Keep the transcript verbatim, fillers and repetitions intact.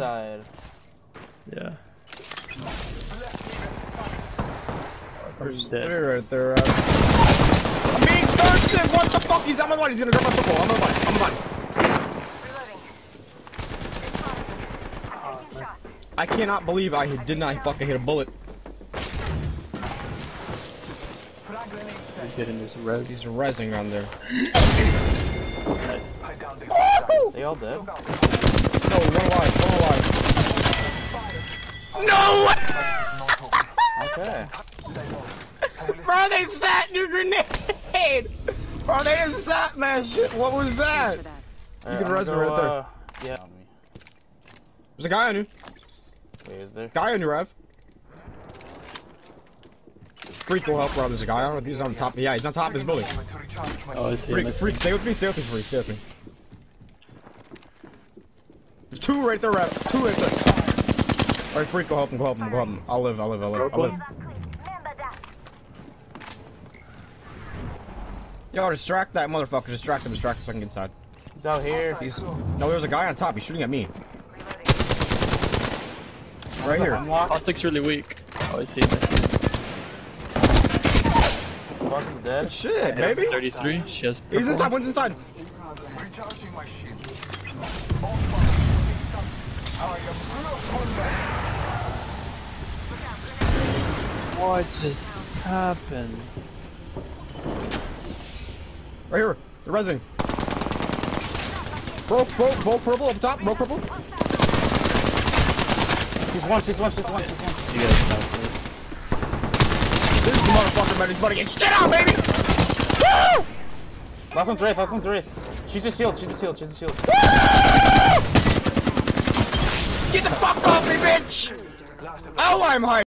died. Yeah. There's dead. three right there. Uh... I'm being thirsty! What the fuck? He's on my body. He's gonna grab my football. I'm on my body. I'm on my body. I cannot believe I did not fucking hit a bullet. He's getting his res. He's rezzing around there. Nice. They all dead? No, one alive, one alive. No! Okay. Bro, they sat your grenade! Bro, they just sat that shit. What was that? You Right, can res me right there. Uh, yeah. There's a guy on you. Wait, is there? Guy on you, Rev. Freak will help, Rob. There's a guy. I don't know if he's on top. Yeah, he's on top of his building. Oh, I see Freak, him. I see freak, him. stay with me, stay with me, freak, stay with me. There's two right there, Rev. Two right there. Alright, freak, go help him, go help him, go help him. I'll live, I'll live, I'll live, I'll live. Yo, distract that motherfucker. Distract him, distract him so I can get inside. He's out here. He's... No, there's a guy on top. He's shooting at me. Right here. Caustic's really weak. Oh, I see him. I see him. Caustic's dead. Shit, baby. thirty-three. She has purple. He's inside, one's inside. What just happened? Right here. They're rezzing. Broke, broke, broke purple up top. Broke purple. She's one, she's one, she's one, she's one. You guys have this. This is the motherfucker, man. He's about to get shit out, baby. Woo! Last one's Wraith, last one's Wraith. She's just healed, she's just healed, she's just healed. Woo! Get the fuck off me, bitch! Oh, I'm hyped.